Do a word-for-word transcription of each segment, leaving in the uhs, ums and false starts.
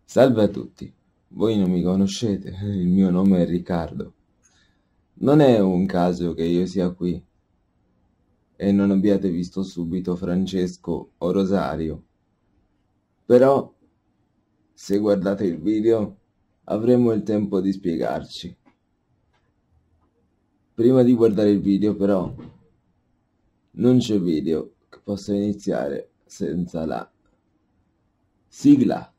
Salve a tutti, voi non mi conoscete, il mio nome è Riccardo. Non è un caso che io sia qui e non abbiate visto subito Francesco o Rosario, però se guardate il video avremo il tempo di spiegarci. Prima di guardare il video però non c'è video che possa iniziare senza la sigla.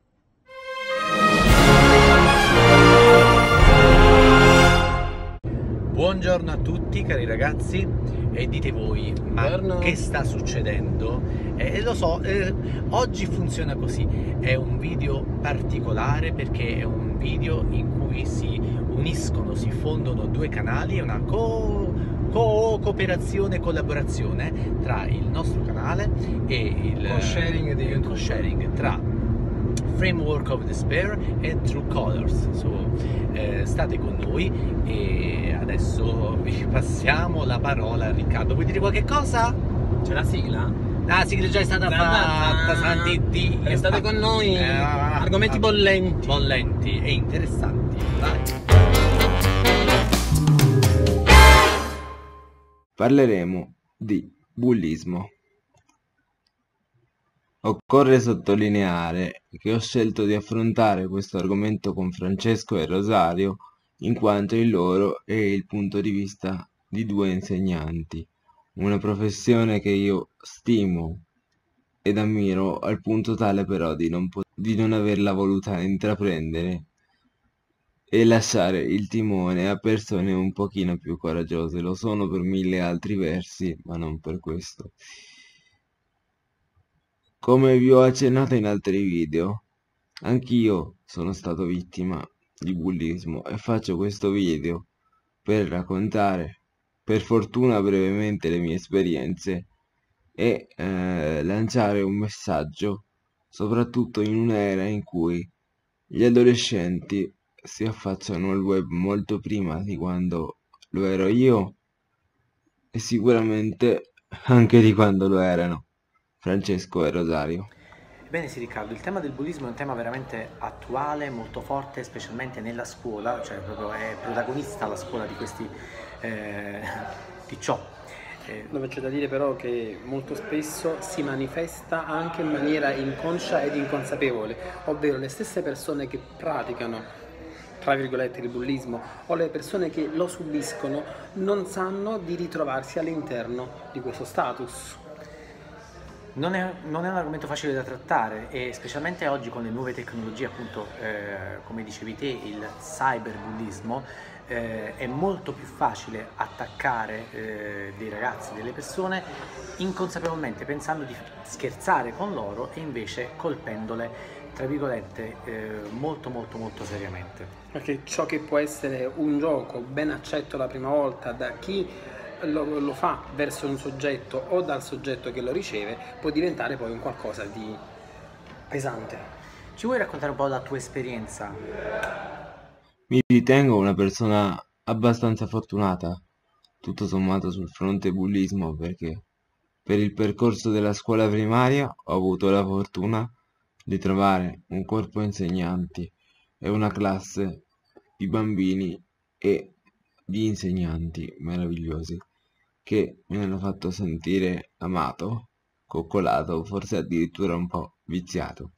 Buongiorno a tutti cari ragazzi, e dite voi, ma Buongiorno. che sta succedendo? Eh, lo so, eh, oggi funziona così, è un video particolare perché è un video in cui si uniscono, si fondono due canali, è una co co cooperazione, collaborazione tra il nostro canale e il Co-sharing di il YouTube. co-sharing tra Framework of Despair e True Colors. So, eh, state con noi e adesso vi passiamo la parola a Riccardo. Vuoi dire qualche cosa? C'è la sigla? La sigla è già stata fatta, santi Dio. Restate con noi. Eh, Argomenti bollenti. bollenti e interessanti. Vai. Parleremo di bullismo. Occorre sottolineare che ho scelto di affrontare questo argomento con Francesco e Rosario in quanto il loro è il punto di vista di due insegnanti, una professione che io stimo ed ammiro al punto tale però di non, po- di non averla voluta intraprendere e lasciare il timone a persone un pochino più coraggiose. Lo sono per mille altri versi, ma non per questo. Come vi ho accennato in altri video, anch'io sono stato vittima di bullismo e faccio questo video per raccontare, per fortuna brevemente, le mie esperienze e eh, lanciare un messaggio, soprattutto in un'era in cui gli adolescenti si affacciano al web molto prima di quando lo ero io e sicuramente anche di quando lo erano Francesco e Rosario. Ebbene sì Riccardo, il tema del bullismo è un tema veramente attuale, molto forte, specialmente nella scuola, cioè proprio è protagonista la scuola di questi, eh, di ciò. Eh, Dove c'è da dire però che molto spesso si manifesta anche in maniera inconscia ed inconsapevole, ovvero le stesse persone che praticano, tra virgolette, il bullismo o le persone che lo subiscono non sanno di ritrovarsi all'interno di questo status. Non è, non è un argomento facile da trattare e specialmente oggi con le nuove tecnologie, appunto, eh, come dicevi te, il cyberbullismo, eh, è molto più facile attaccare eh, dei ragazzi, delle persone inconsapevolmente pensando di scherzare con loro e invece colpendole, tra virgolette, eh, molto molto molto seriamente. Perché ciò che può essere un gioco ben accetto la prima volta da chi Lo, lo fa verso un soggetto o dal soggetto che lo riceve, può diventare poi un qualcosa di pesante. Ci vuoi raccontare un po' la tua esperienza? Mi ritengo una persona abbastanza fortunata, tutto sommato sul fronte bullismo, perché per il percorso della scuola primaria ho avuto la fortuna di trovare un corpo insegnanti e una classe di bambini e di insegnanti meravigliosi che mi hanno fatto sentire amato, coccolato, forse addirittura un po' viziato.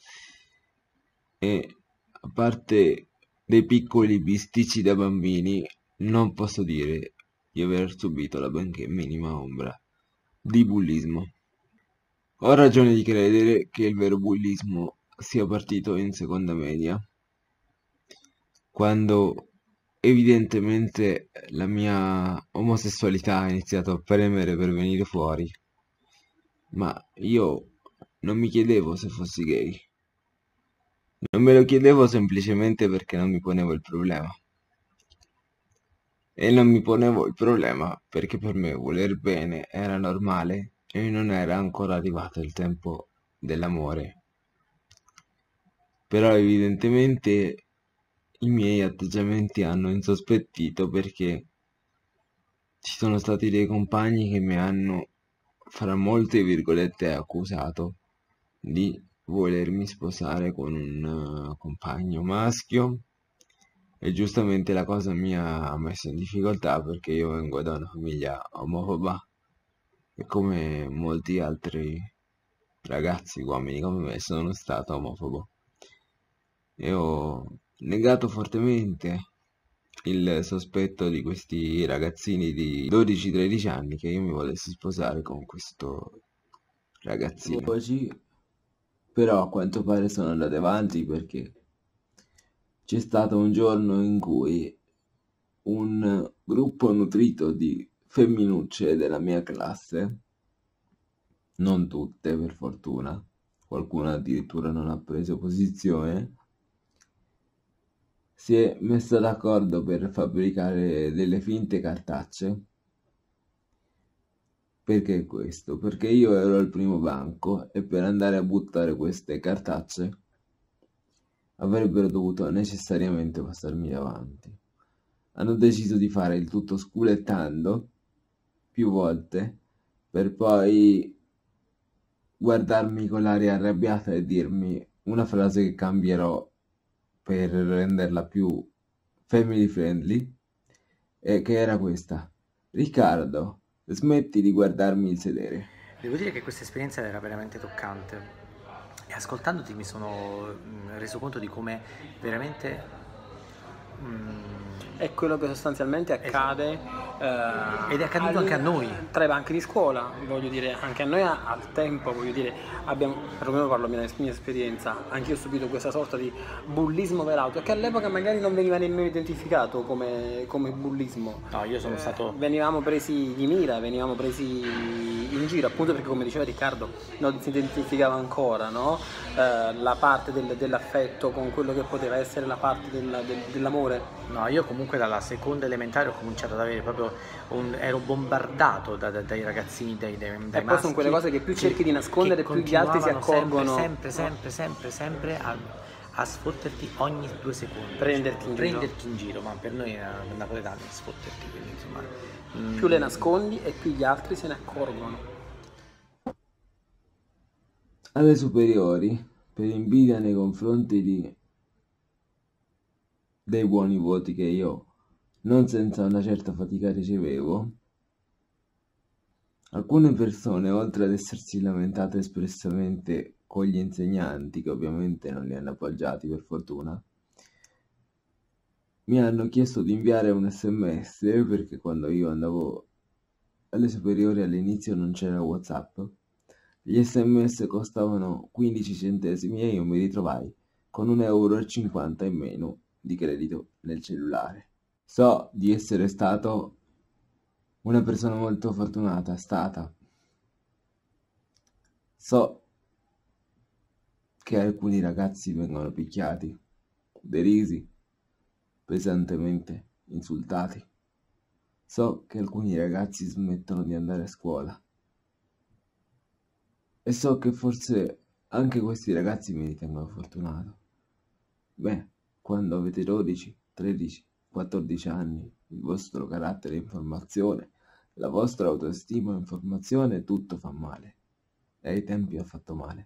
E a parte dei piccoli bisticci da bambini, non posso dire di aver subito la benché minima ombra di bullismo. Ho ragione di credere che il vero bullismo sia partito in seconda media, quando evidentemente la mia omosessualità ha iniziato a premere per venire fuori, ma io non mi chiedevo se fossi gay. Non me lo chiedevo semplicemente perché non mi ponevo il problema. E non mi ponevo il problema perché per me voler bene era normale e non era ancora arrivato il tempo dell'amore. Però evidentemente i miei atteggiamenti hanno insospettito perché ci sono stati dei compagni che mi hanno, fra molte virgolette, accusato di volermi sposare con un uh, compagno maschio, e giustamente la cosa mi ha messo in difficoltà perché io vengo da una famiglia omofoba e come molti altri ragazzi uomini come me sono stato omofobo e ho negato fortemente il sospetto di questi ragazzini di dodici tredici anni che io mi volessi sposare con questo ragazzino. Oggi però a quanto pare sono andate avanti perché c'è stato un giorno in cui un gruppo nutrito di femminucce della mia classe, non tutte per fortuna, qualcuna addirittura non ha preso posizione, si è messa d'accordo per fabbricare delle finte cartacce. Perché questo? Perché io ero al primo banco e per andare a buttare queste cartacce avrebbero dovuto necessariamente passarmi davanti. Hanno deciso di fare il tutto sculettando più volte per poi guardarmi con l'aria arrabbiata e dirmi una frase che cambierò per renderla più family friendly, e che era questa: Riccardo, smetti di guardarmi il sedere. Devo dire che questa esperienza era veramente toccante e ascoltandoti mi sono mh, reso conto di come veramente mh, è quello che sostanzialmente accade eh, ed è accaduto anche a noi tra i banchi di scuola, voglio dire, anche a noi al tempo, voglio dire, abbiamo, perlomeno parlo della mia, mia esperienza, anche io ho subito questa sorta di bullismo velato che all'epoca magari non veniva nemmeno identificato come, come bullismo. No, io sono eh, stato... venivamo presi di mira, venivamo presi in giro, appunto perché, come diceva Riccardo, non si identificava ancora, no? eh, la parte del, dell'affetto con quello che poteva essere la parte del, del, dell'amore. No, io comunque dalla seconda elementare ho cominciato ad avere proprio un... ero bombardato da, da, dai ragazzini, dai, dai, dai e poi sono quelle cose che più cerchi di nascondere più gli altri si accorgono. Sempre, sempre, sempre, sempre, sempre a, a sfotterti ogni due secondi. Prenderti in giro. Prenderti in giro, ma per noi napoletani sfotterti, quindi insomma... Mm. Più le nascondi e più gli altri se ne accorgono. Alle superiori, per invidia nei confronti di dei buoni voti che io non senza una certa fatica ricevevo, alcune persone, oltre ad essersi lamentate espressamente con gli insegnanti, che ovviamente non li hanno appoggiati per fortuna, mi hanno chiesto di inviare un sms, perché quando io andavo alle superiori all'inizio non c'era WhatsApp, gli sms costavano quindici centesimi e io mi ritrovai con un euro e cinquanta in meno di credito nel cellulare. So di essere stato una persona molto fortunata, stata. So che alcuni ragazzi vengono picchiati, derisi, pesantemente insultati. So che alcuni ragazzi smettono di andare a scuola. E so che forse anche questi ragazzi mi ritengono fortunato. Beh, quando avete dodici, tredici, quattordici anni, il vostro carattere in formazione, la vostra autostima in formazione, tutto fa male. E ai tempi ha fatto male.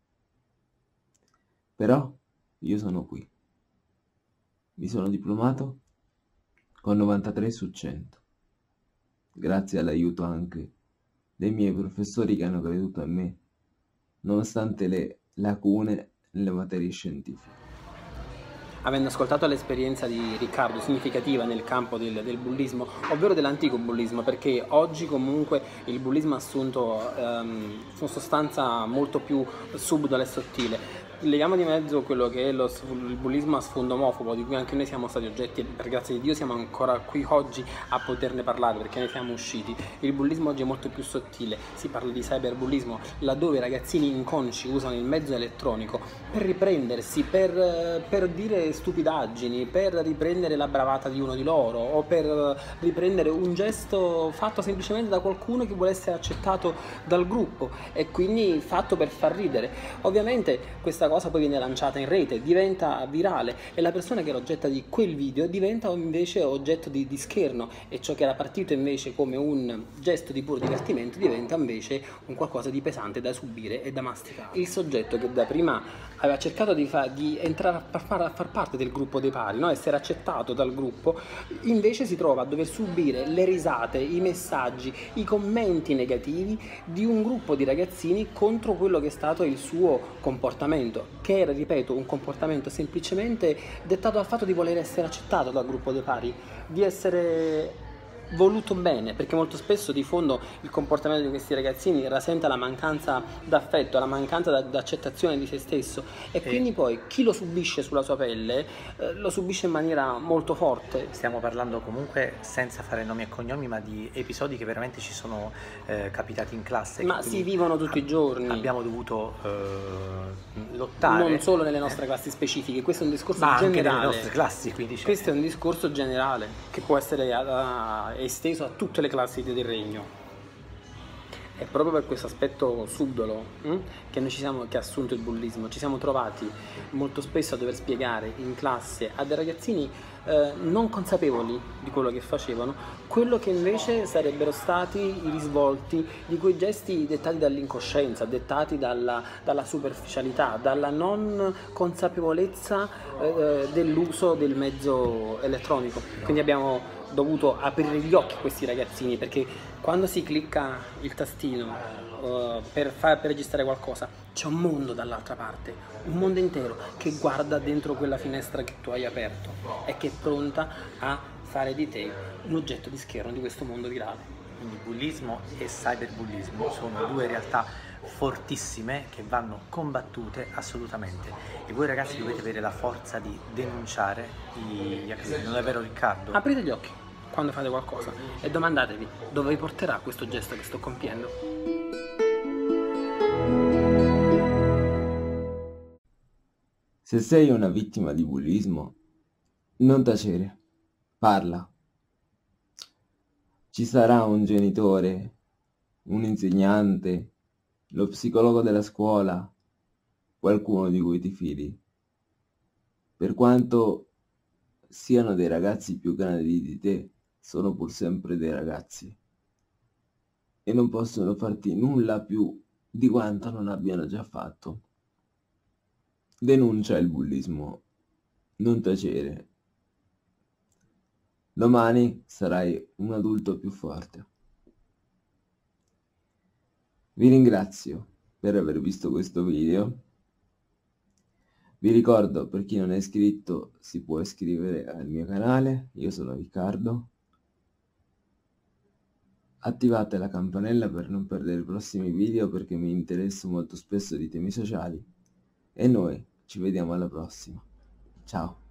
Però io sono qui. Mi sono diplomato con novantatré su cento. Grazie all'aiuto anche dei miei professori che hanno creduto in me, nonostante le lacune nelle materie scientifiche. Avendo ascoltato l'esperienza di Riccardo significativa nel campo del, del bullismo, ovvero dell'antico bullismo, perché oggi comunque il bullismo ha assunto um, una sostanza molto più subdola e sottile. Leviamo di mezzo quello che è lo, il bullismo a sfondo omofobo, di cui anche noi siamo stati oggetti e per grazia di Dio siamo ancora qui oggi a poterne parlare perché ne siamo usciti. Il bullismo oggi è molto più sottile, si parla di cyberbullismo, laddove i ragazzini inconsci usano il mezzo elettronico per riprendersi, per, per dire stupidaggini, per riprendere la bravata di uno di loro o per riprendere un gesto fatto semplicemente da qualcuno che vuole essere accettato dal gruppo e quindi fatto per far ridere. Ovviamente questa cosa poi viene lanciata in rete, diventa virale e la persona che era oggetto di quel video diventa invece oggetto di, di scherno, e ciò che era partito invece come un gesto di puro divertimento diventa invece un qualcosa di pesante da subire e da masticare. Il soggetto che da prima aveva cercato di, fa, di entrare a far, a far parte del gruppo dei pari, no? Essere accettato dal gruppo, invece si trova a dover subire le risate, i messaggi, i commenti negativi di un gruppo di ragazzini contro quello che è stato il suo comportamento, che era, ripeto, un comportamento semplicemente dettato dal fatto di voler essere accettato dal gruppo dei pari, di essere voluto bene, perché molto spesso di fondo il comportamento di questi ragazzini rasenta la mancanza d'affetto, la mancanza d'accettazione di se stesso, e E- quindi poi chi lo subisce sulla sua pelle eh, lo subisce in maniera molto forte. Stiamo parlando comunque senza fare nomi e cognomi, ma di episodi che veramente ci sono eh, capitati in classe. Ma che si quindi vivono tutti i ab- giorni. Abbiamo dovuto eh, lottare. Non solo nelle nostre classi specifiche, questo è un discorso ma anche nelle generale. nostre classi, quindi c'è- Questo è un discorso generale che può essere uh, esteso a tutte le classi del regno. È proprio per questo aspetto subdolo hm, che noi ci siamo, che ha assunto il bullismo. Ci siamo trovati molto spesso a dover spiegare in classe a dei ragazzini eh, non consapevoli di quello che facevano, quello che invece sarebbero stati i risvolti di quei gesti dettati dall'incoscienza, dettati dalla, dalla superficialità, dalla non consapevolezza eh, dell'uso del mezzo elettronico. Quindi abbiamo dovuto aprire gli occhi a questi ragazzini, perché quando si clicca il tastino uh, per, far, per registrare qualcosa, c'è un mondo dall'altra parte, un mondo intero che guarda dentro quella finestra che tu hai aperto e che è pronta a fare di te un oggetto di scherno di questo mondo virale. Quindi bullismo e cyberbullismo sono due realtà fortissime che vanno combattute assolutamente, e voi ragazzi dovete avere la forza di denunciare gli accaduti, non è vero Riccardo? Aprite gli occhi quando fate qualcosa e domandatevi dove vi porterà questo gesto che sto compiendo. Se sei una vittima di bullismo, non tacere, parla. Ci sarà un genitore, un insegnante, lo psicologo della scuola, qualcuno di cui ti fidi. Per quanto siano dei ragazzi più grandi di te, sono pur sempre dei ragazzi e non possono farti nulla più di quanto non abbiano già fatto. Denuncia il bullismo, non tacere. Domani sarai un adulto più forte. Vi ringrazio per aver visto questo video. Vi ricordo, per chi non è iscritto, si può iscrivere al mio canale. Io sono Riccardo. Attivate la campanella per non perdere i prossimi video, perché mi interesso molto spesso di temi sociali. E noi ci vediamo alla prossima. Ciao.